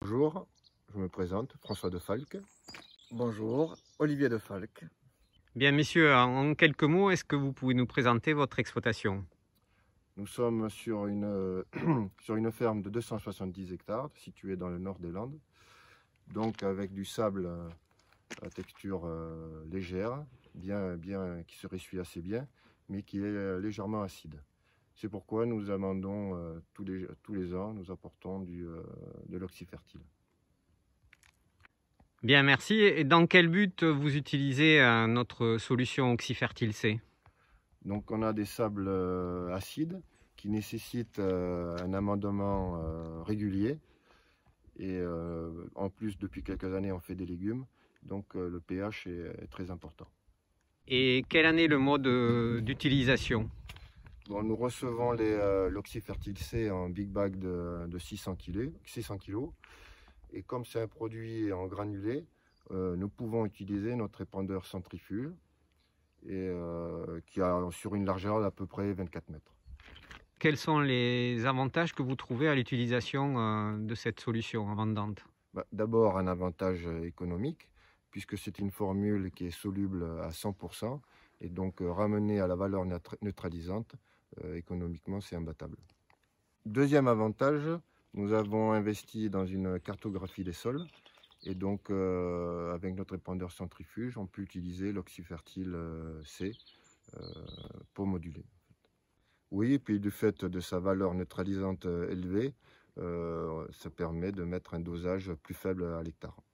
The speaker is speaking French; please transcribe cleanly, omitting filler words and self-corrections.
Bonjour, je me présente, François de Falque. Bonjour, Olivier de Falque. Bien, messieurs, en quelques mots, est-ce que vous pouvez nous présenter votre exploitation? Nous sommes sur une, sur une ferme de 270 hectares située dans le nord des Landes, donc avec du sable à texture légère, qui se ressuie assez bien, mais qui est légèrement acide. C'est pourquoi nous amendons tous les ans, nous apportons de l'oxyfertile. Bien, merci. Et dans quel but vous utilisez notre solution Oxyfertile C? Donc on a des sables acides qui nécessitent un amendement régulier. Et en plus, depuis quelques années, on fait des légumes. Donc le pH est très important. Et quel en est le mode d'utilisation? Bon, nous recevons l'oxyfertile C en big bag de 600 kg. Et comme c'est un produit en granulé, nous pouvons utiliser notre épandeur centrifuge qui a sur une largeur d'à peu près 24 mètres. Quels sont les avantages que vous trouvez à l'utilisation de cette solution abondante? D'abord, un avantage économique, puisque c'est une formule qui est soluble à 100%, et donc ramenée à la valeur neutralisante, économiquement, c'est imbattable. Deuxième avantage, nous avons investi dans une cartographie des sols, et donc avec notre épandeur centrifuge, on peut utiliser l'oxyfertile C pour moduler. Oui, et puis du fait de sa valeur neutralisante élevée, ça permet de mettre un dosage plus faible à l'hectare.